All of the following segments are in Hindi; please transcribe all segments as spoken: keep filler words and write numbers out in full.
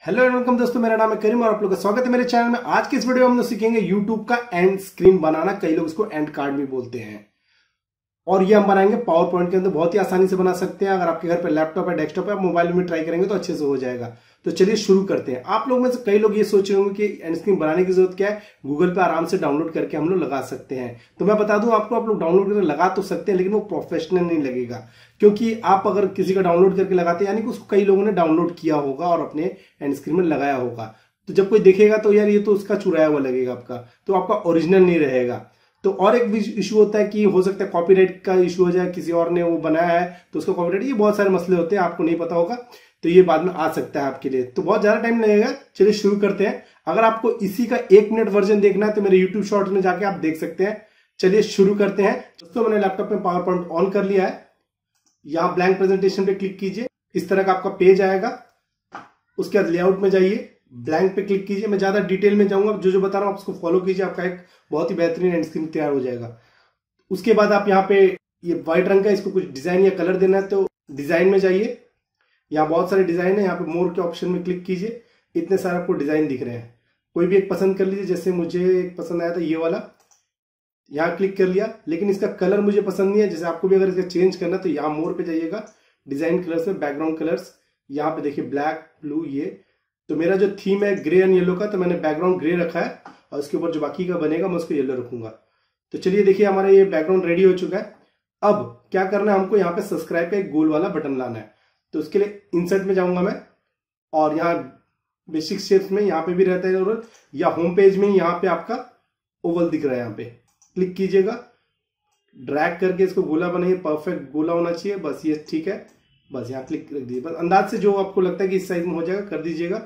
हेलो एंड वेलकम दोस्तों, मेरा नाम है करीम और आप लोग का स्वागत है मेरे चैनल में। आज के इस वीडियो में हम लोग सीखेंगे यूट्यूब का एंड स्क्रीन बनाना। कई लोग इसको एंड कार्ड भी बोलते हैं और ये हम बनाएंगे पावर पॉइंट के अंदर। बहुत ही आसानी से बना सकते हैं। अगर आपके घर पे लैपटॉप है, डेस्कटॉप है, आप मोबाइल में ट्राई करेंगे तो अच्छे से हो जाएगा। तो चलिए शुरू करते हैं। आप लोग में से कई लोग ये सोच रहे होंगे कि एंड स्क्रीन बनाने की जरूरत क्या है, गूगल पे आराम से डाउनलोड करके हम लोग लगा सकते हैं। तो मैं बता दूं आपको, आप लोग डाउनलोड करके लगा तो सकते हैं, लेकिन वो प्रोफेशनल नहीं लगेगा। क्योंकि आप अगर किसी का डाउनलोड करके लगाते हैं यानी कि उसको कई लोगों ने डाउनलोड किया होगा और अपने एंड स्क्रीन में लगाया होगा। तो जब कोई देखेगा तो यार ये तो उसका चुराया हुआ लगेगा आपका, तो आपका ओरिजिनल नहीं रहेगा। तो और एक भी इशू होता है कि हो सकता है कॉपीराइट का इशू हो जाए, किसी और ने वो बनाया है तो उसका कॉपीराइट, ये बहुत सारे मसले होते हैं, आपको नहीं पता होगा तो ये बाद में आ सकता है आपके लिए। तो बहुत ज्यादा टाइम लगेगा। चलिए शुरू करते हैं। अगर आपको इसी का एक मिनट वर्जन देखना है तो मेरे यूट्यूब शॉर्ट्स में जाके आप देख सकते हैं। चलिए शुरू करते हैं। दोस्तों मैंने लैपटॉप में पावर पॉइंट ऑन कर लिया है। यहाँ ब्लैंक प्रेजेंटेशन पे क्लिक कीजिए, इस तरह का आपका पेज आएगा। उसके बाद लेआउट में जाइए, ब्लैंक पे क्लिक कीजिए। मैं ज्यादा डिटेल में जाऊंगा, जो जो बता रहा हूं आप उसको फॉलो कीजिए, आपका एक बहुत ही बेहतरीन एंड स्क्रीन तैयार हो जाएगा। उसके बाद आप यहाँ पे ये व्हाइट रंग का, इसको कुछ डिजाइन या कलर देना है तो डिजाइन में जाइए। यहाँ बहुत सारे डिजाइन है, यहाँ पे मोर के ऑप्शन में क्लिक कीजिए। इतने सारे आपको डिजाइन दिख रहे हैं, कोई भी एक पसंद कर लीजिए। जैसे मुझे एक पसंद आया था ये वाला, यहाँ क्लिक कर लिया, लेकिन इसका कलर मुझे पसंद नहीं है। जैसे आपको भी अगर इसका चेंज करना तो यहाँ मोर पे जाइएगा, डिजाइन कलर्स में बैकग्राउंड कलर्स, यहाँ पे देखिए ब्लैक ब्लू। ये तो मेरा जो थीम है ग्रे एंड येलो का, तो मैंने बैकग्राउंड ग्रे रखा है और उसके ऊपर जो बाकी का बनेगा मैं उसको येलो रखूंगा। तो चलिए देखिए हमारा ये बैकग्राउंड रेडी हो चुका है। अब क्या करना है, हमको यहाँ पे सब्सक्राइब का एक गोल वाला बटन लाना है। तो उसके लिए इंसर्ट में जाऊंगा मैं और यहाँ बेसिक शेप्स में यहाँ पे भी रहता है ओवल, या होम पेज में यहाँ पे आपका ओवल दिख रहा है, यहाँ पे क्लिक कीजिएगा। ड्रैग करके इसको गोला बनाइए, परफेक्ट गोला होना चाहिए, बस ये ठीक है। बस यहाँ क्लिक रख दीजिए, बस अंदाज से जो आपको लगता है कि इस साइज में हो जाएगा कर दीजिएगा।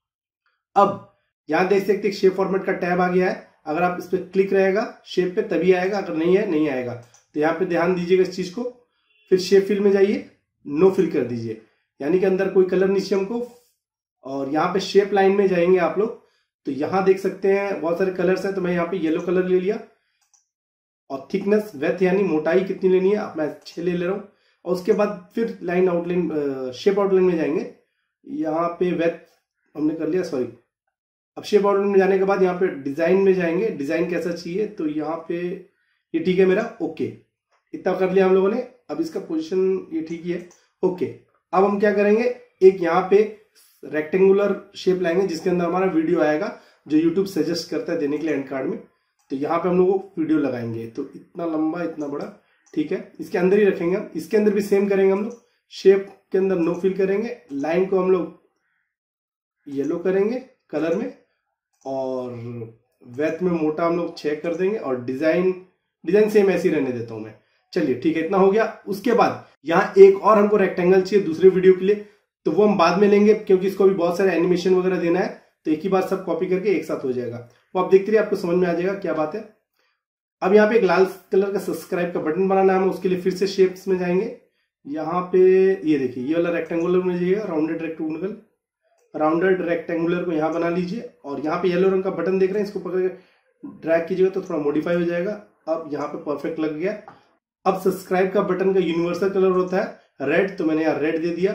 अब यहाँ देख सकते हैं शेप फॉर्मेट का टैब आ गया है। अगर आप इस पर क्लिक रहेगा शेप पे तभी आएगा, अगर नहीं है नहीं आएगा। तो यहाँ पे ध्यान दीजिएगा इस चीज को। फिर शेप फिल में जाइए, नो फिल कर दीजिए, यानी कि अंदर कोई कलर नहीं चाहिए हमको। और यहाँ पे शेप लाइन में जाएंगे आप लोग, तो यहाँ देख सकते हैं बहुत सारे कलर्स हैं। तो मैं यहाँ पे येलो कलर ले लिया और थिकनेस वेथ यानी मोटाई कितनी लेनी है आप, मैं छह ले ले रहा हूँ। और उसके बाद फिर लाइन आउटलाइन, शेप आउटलाइन में जाएंगे। यहाँ पे वेथ हमने कर लिया, सॉरी। अब शेप आउटलाइन में जाने के बाद यहाँ पे डिजाइन में जाएंगे, डिजाइन कैसा चाहिए तो यहाँ पे ये ठीक है मेरा, ओके। इतना कर लिया हम लोगों ने। अब इसका पोजीशन ये ठीक ही है, ओके। अब हम क्या करेंगे, एक यहाँ पे रेक्टेंगुलर शेप लाएंगे जिसके अंदर हमारा वीडियो आएगा, जो यूट्यूब सजेस्ट करता है देने के लिए एंड कार्ड में। तो यहाँ पे हम लोग वीडियो लगाएंगे, तो इतना लंबा इतना बड़ा, ठीक है। इसके अंदर ही रखेंगे हम। इसके अंदर भी सेम करेंगे हम लोग, शेप के अंदर नो फिल करेंगे, लाइन को हम लोग येलो करेंगे कलर में, और वेथ में मोटा हम लोग छह कर देंगे, और डिजाइन डिजाइन सेम ऐसी रहने देता हूं मैं। चलिए ठीक है, इतना हो गया। उसके बाद यहाँ एक और हमको रेक्टेंगल चाहिए दूसरे वीडियो के लिए, तो वो हम बाद में लेंगे क्योंकि इसको भी बहुत सारे एनिमेशन वगैरह देना है। तो एक ही बार सब कॉपी करके एक साथ हो जाएगा। वो आप देखते रहिए, आपको समझ में आ जाएगा क्या बात है। अब यहाँ पे एक लाल कलर का सब्सक्राइब का बटन बनाना है हमें, उसके लिए फिर से शेप्स में जाएंगे। यहाँ पे ये देखिए ये वाला रेक्टेंगुलर में जाइएगा, राउंडेड रेक्टेंगुलर, राउंडेड रेक्टेंगुलर को यहाँ बना लीजिए। और यहाँ पे येलो रंग का बटन देख रहे हैं, इसको पकड़ के ड्रैग कीजिएगा तो थोड़ा मॉडिफाई हो जाएगा। अब यहाँ पे परफेक्ट लग गया। अब सब्सक्राइब का बटन का यूनिवर्सल कलर होता है रेड, तो मैंने यहाँ रेड दे दिया।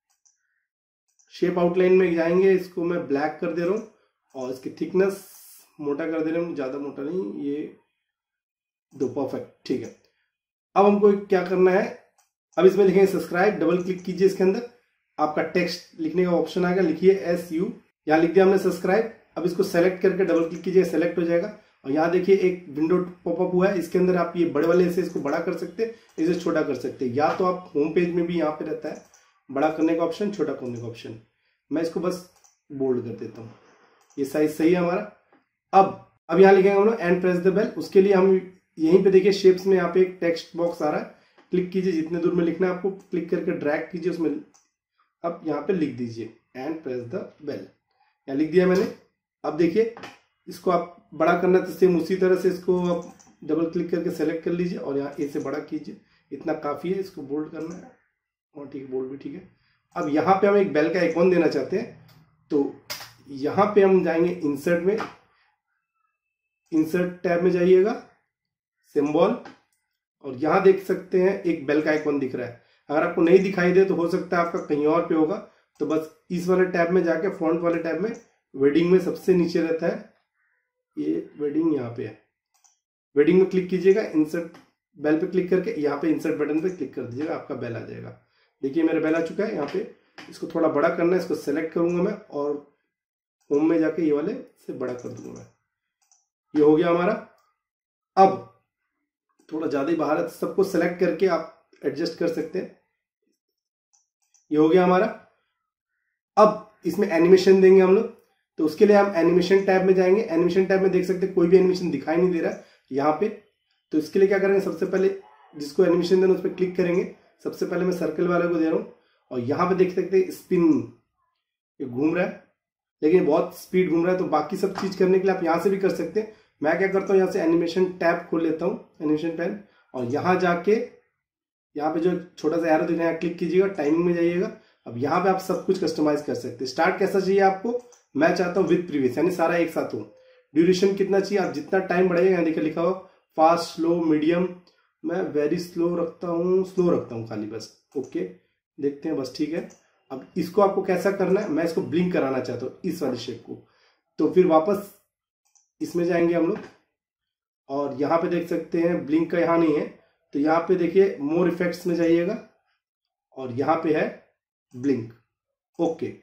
शेप आउटलाइन में जाएंगे, इसको मैं ब्लैक कर दे रहा हूँ और इसकी थिकनेस मोटा कर दे रहा हूँ, ज्यादा मोटा नहीं, ये दो, परफेक्ट, ठीक है। अब हमको क्या करना है, अब इसमें लिखेंगे सब्सक्राइब, डबल क्लिक कीजिए, इसके अंदर आपका टेक्स्ट लिखने का ऑप्शन आएगा, लिखिए एस यू, यहाँ लिख दिया हमने सब्सक्राइब। अब इसको सेलेक्ट करके डबल क्लिक कीजिए, सेलेक्ट हो जाएगा। और यहाँ देखिए एक विंडो पॉपअप हुआ है, इसके अंदर आप ये बड़े वाले से इसको बड़ा कर सकते हैं, इसे छोटा कर सकते हैं, या तो आप होम पेज में भी यहाँ पे रहता है बड़ा करने का ऑप्शन, छोटा करने का ऑप्शन। मैं इसको बस बोल्ड कर देता हूँ, ये साइज सही है हमारा। अब अब यहाँ लिखेंगे हम लोग एंड प्रेस द बेल। उसके लिए हम यहीं पे देखिए शेप्स में यहाँ पे एक टेक्स्ट बॉक्स आ रहा है, क्लिक कीजिए, जितने दूर में लिखना है आपको क्लिक करके ड्रैग कीजिए उसमें। अब यहाँ पे लिख दीजिए एंड प्रेस द बेल, यहाँ लिख दिया मैंने। अब देखिए इसको आप बड़ा करना है तो सेम उसी तरह से इसको आप डबल क्लिक करके सेलेक्ट कर लीजिए और यहाँ ए से बड़ा कीजिए, इतना काफी है। इसको बोल्ड करना है, और ठीक है, बोल्ड भी ठीक है। अब यहाँ पे हम एक बेल का आइकॉन देना चाहते हैं, तो यहाँ पे हम जाएंगे इंसर्ट में, इंसर्ट टैब में जाइएगा, सिंबल, और यहाँ देख सकते हैं एक बेल का आइकॉन दिख रहा है। अगर आपको नहीं दिखाई दे तो हो सकता है आपका कहीं और पे होगा, तो बस इस वाले टैब में जाके फॉन्ट वाले टैब में वेडिंग में सबसे नीचे रहता है, ये वेडिंग यहाँ पे है, वेडिंग में क्लिक कीजिएगा, इंसर्ट बेल पे क्लिक करके यहाँ पे इंसर्ट बटन पे क्लिक कर दीजिएगा, आपका बेल आ जाएगा। देखिए मेरा बेल आ चुका है। यहाँ पे इसको थोड़ा बड़ा करना है, इसको सेलेक्ट करूंगा मैं और होम में जाके ये वाले से बड़ा कर दूंगा मैं। ये हो गया हमारा। अब थोड़ा ज्यादा ही बाहर है, सबको सेलेक्ट करके आप एडजस्ट कर सकते हैं। ये हो गया हमारा। अब इसमें एनिमेशन देंगे हम लोग, तो उसके लिए हम एनिमेशन टैब में जाएंगे। एनिमेशन टैब में देख सकते हैं कोई भी एनिमेशन दिखाई नहीं दे रहा है यहाँ पे। तो इसके लिए क्या करेंगे, सबसे पहले जिसको एनिमेशन देना उस पर क्लिक करेंगे। सबसे पहले मैं सर्कल वाले को दे रहा हूँ और यहाँ पे देख सकते हैं स्पिन, ये घूम रहा है लेकिन बहुत स्पीड घूम रहा है। तो बाकी सब चीज करने के लिए आप यहाँ से भी कर सकते हैं। मैं क्या करता हूँ, यहाँ से एनिमेशन टैब खोल लेता हूँ, एनिमेशन पैन, और यहाँ जाके यहाँ पे जो छोटा सा एरो दिख रहा है क्लिक कीजिएगा, टाइमिंग में जाइएगा। अब यहाँ पे आप सब कुछ कस्टमाइज कर सकते हैं। स्टार्ट कैसा चाहिए आपको, मैं चाहता हूँ विद प्रीवियस, यानी सारा एक साथ हो। ड्यूरेशन कितना चाहिए, आप जितना टाइम बढ़ाइएगा, यहाँ देखिए लिखा हो फास्ट, स्लो, मीडियम। मैं वेरी स्लो रखता हूँ, स्लो रखता हूँ खाली बस। ओके, देखते हैं, बस ठीक है। अब इसको आपको कैसा करना है, मैं इसको ब्लिंक कराना चाहता हूँ इस वाले शेप को। तो फिर वापस इसमें जाएंगे हम लोग और यहाँ पे देख सकते हैं ब्लिंक का यहाँ नहीं है, तो यहाँ पे देखिए मोर इफेक्ट्स में जाइएगा और यहाँ पे है ब्लिंक। ओके,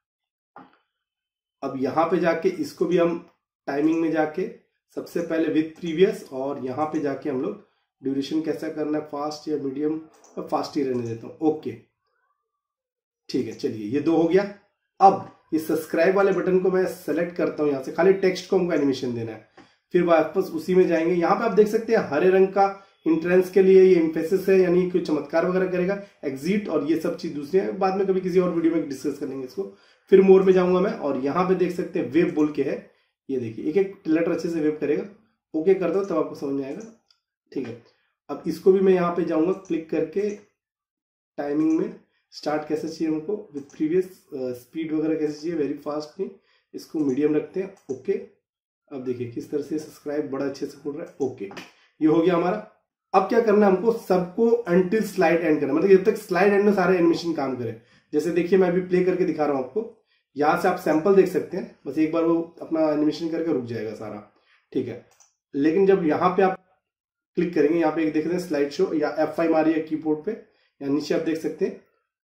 अब यहाँ पे जाके इसको भी हम टाइमिंग में जाके सबसे पहले विद प्रीवियस, और यहाँ पे जाके हम लोग ड्यूरेशन कैसा करना है, फास्ट या मीडियम, फास्ट ही रहने देता हूँ। ओके ठीक है, चलिए ये दो हो गया। अब इस सब्सक्राइब वाले बटन को मैं सेलेक्ट करता हूँ, यहाँ से खाली टेक्स्ट को हमको एनिमेशन देना है। फिर वापस उसी में जाएंगे। यहाँ पे आप देख सकते हैं हरे रंग का इंट्रेंस के लिए ये एम्फेसिस है, यानी कोई चमत्कार वगैरह करेगा, एग्जिट और ये सब चीज दूसरी है, बाद में कभी किसी और वीडियो में डिस्कस कर लेंगे इसको। फिर मोर में जाऊंगा मैं और यहाँ पे देख सकते हैं वेव बोल के है, ये देखिए एक एक लेटर अच्छे से वेव करेगा। ओके कर दो तब आपको समझ में आएगा। ठीक है, अब इसको भी मैं यहाँ पे जाऊंगा क्लिक करके, टाइमिंग में स्टार्ट कैसे चाहिए हमको, विद प्रीवियस, स्पीड वगैरह कैसे चाहिए, वेरी फास्ट नहीं, इसको मीडियम रखते हैं। ओके, अब देखिए किस तरह से सब्सक्राइब बड़ा अच्छे से खुल रहा है। ओके, ये हो गया हमारा। अब क्या करना है हमको, सबको अंटिल स्लाइड एंड करना, मतलब जब तक स्लाइड एंड में सारे एनिमेशन काम करे। जैसे देखिए मैं अभी प्ले करके दिखा रहा हूं आपको, यहां से आप सैंपल देख सकते हैं, बस एक बार वो अपना एनिमेशन करके रुक जाएगा सारा। ठीक है, लेकिन जब यहाँ पे आप क्लिक करेंगे, यहाँ पे एक देख रहे हैं स्लाइड शो, या एफ फाइव मारिए कीबोर्ड पे, या नीचे आप देख सकते हैं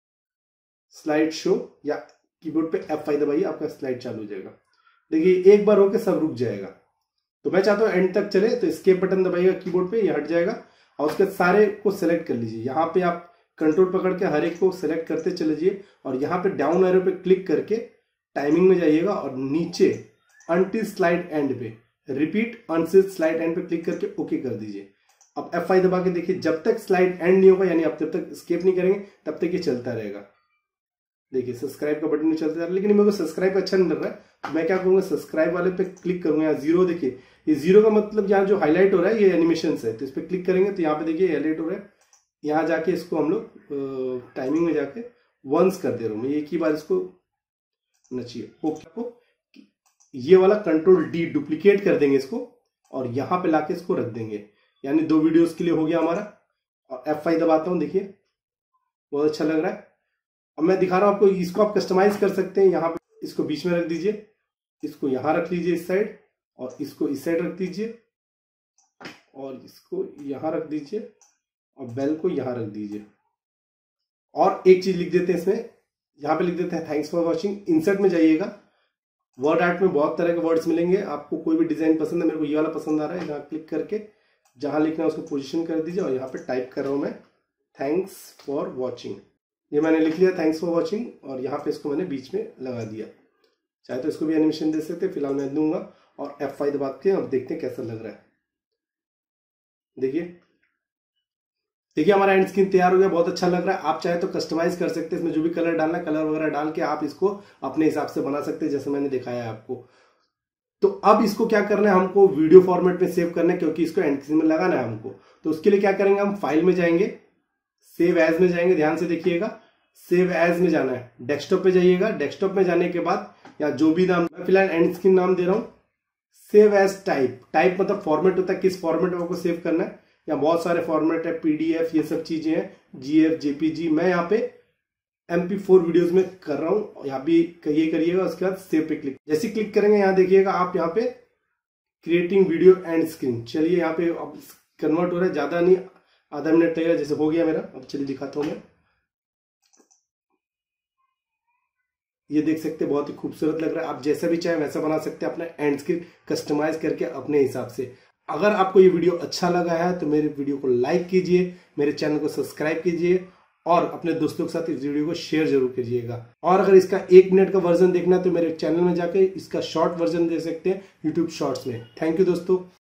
स्लाइड शो, या कीबोर्ड पे एफ फाइव दबाइए, आपका स्लाइड चालू हो जाएगा। देखिए एक बार होके सब रुक जाएगा। तो मैं चाहता हूँ एंड तक चले, तो एस्केप बटन दबाइएगा कीबोर्ड पे, ये हट जाएगा और उसके सारे को सेलेक्ट कर लीजिए। यहाँ पे आप कंट्रोल पकड़ के हर एक को सेलेक्ट करते चले जाइए और यहाँ पे डाउन एरो पे क्लिक करके टाइमिंग में जाइएगा और नीचे अंटिल स्लाइड एंड पे रिपीट अंटिल स्लाइड एंड पे क्लिक करके ओके कर दीजिए। अब एफ फाइव दबा के देखिए, जब तक स्लाइड एंड नहीं होगा, यानी आप जब तक स्केप नहीं करेंगे तब तक ये चलता रहेगा। देखिए सब्सक्राइब का बटन नहीं चलता जा रहा, लेकिन मेरे को सब्सक्राइब अच्छा नहीं लग रहा है, तो मैं क्या करूंगा, सब्सक्राइब वाले पे क्लिक करूंगा। यहाँ जीरो देखिए, ये जीरो का मतलब यहाँ जो हाईलाइट हो रहा है ये एनिमेशन है, तो इस पर क्लिक करेंगे तो यहाँ पे देखिए हाईलाइट हो रहा है। यहाँ जाके इसको हम लोग टाइमिंग में जाके वंस कर दे रहा हूँ मैं, एक ही बार इसको नचिए। ओके, आपको ये वाला कंट्रोल डी डुप्लीकेट कर देंगे इसको और यहाँ पे लाके इसको रख देंगे, यानी दो वीडियोस के लिए हो गया हमारा। और एफ फाइव दबाता हूँ, देखिए बहुत अच्छा लग रहा है। अब मैं दिखा रहा हूँ आपको, इसको आप कस्टमाइज कर सकते हैं। यहाँ पे इसको बीच में रख दीजिए, इसको यहाँ रख लीजिए इस साइड, और इसको इस साइड रख दीजिए, और इसको यहाँ रख दीजिए, और बेल को यहाँ रख दीजिए। और एक चीज लिख देते हैं इसमें, यहाँ पे लिख देते हैं थैंक्स फॉर वॉचिंग। इंसर्ट में जाइएगा, वर्ड आर्ट में बहुत तरह के वर्ड्स मिलेंगे, आपको कोई भी डिजाइन पसंद है, मेरे को ये वाला पसंद आ रहा है। यहाँ क्लिक करके जहां लिखना है उसको पोजीशन कर दीजिए और यहाँ पे टाइप कर रहा हूं मैं थैंक्स फॉर वॉचिंग। ये मैंने लिख लिया थैंक्स फॉर वॉचिंग, और यहाँ पे इसको मैंने बीच में लगा दिया। चाहे तो इसको भी एनिमेशन दे सकते, फिलहाल मैं दूंगा और एफ फाइव दबा के अब देखते हैं कैसा लग रहा है। देखिए देखिए हमारा एंड स्क्रीन तैयार हो गया, बहुत अच्छा लग रहा है। आप चाहे तो कस्टमाइज कर सकते हैं, इसमें जो भी कलर डालना है कलर वगैरह डाल के आप इसको अपने हिसाब से बना सकते हैं, जैसे मैंने दिखाया है आपको। तो अब इसको क्या करना है, हमको वीडियो फॉर्मेट में सेव करना है, क्योंकि इसको एंड स्क्रीन में लगाना है हमको। तो उसके लिए क्या करेंगे, हम फाइल में जाएंगे, सेव एज में जाएंगे, ध्यान से देखिएगा, सेव एज में जाना है, डेस्कटॉप पे जाइएगा। डेस्कटॉप में जाने के बाद या जो भी नाम, मैं फिलहाल एंड स्क्रीन नाम दे रहा हूं, सेव एज टाइप। टाइप मतलब फॉर्मेट होता है, किस फॉर्मेट में आपको सेव करना है। यहाँ बहुत सारे फॉर्मेट है, पीडीएफ, ये सब चीजें हैं, जीएफ, जेपीजी। मैं यहाँ पे एम पी फोर वीडियोज में कर रहा हूँ। यहाँ भी ये करिएगा, उसके बाद सेव पे क्लिक, जैसे क्लिक करेंगे यहाँ देखिएगा आप यहाँ पे क्रिएटिंग वीडियो एंड स्क्रीन। चलिए यहाँ पे अब कन्वर्ट हो रहा है, ज्यादा नहीं, आधा मिनट लगेगा, जैसे हो गया मेरा। अब चलिए दिखाता हूँ मैं। ये देख सकते हैं बहुत ही खूबसूरत लग रहा है। आप जैसा भी चाहे वैसा बना सकते हैं, अपना एंड स्क्रीन कस्टमाइज करके अपने हिसाब से। अगर आपको ये वीडियो अच्छा लगा है तो मेरे वीडियो को लाइक कीजिए, मेरे चैनल को सब्सक्राइब कीजिए और अपने दोस्तों के साथ इस वीडियो को शेयर जरूर कीजिएगा। और अगर इसका एक मिनट का वर्जन देखना है तो मेरे चैनल में जाके इसका शॉर्ट वर्जन देख सकते हैं यूट्यूब शॉर्ट्स में। थैंक यू दोस्तों।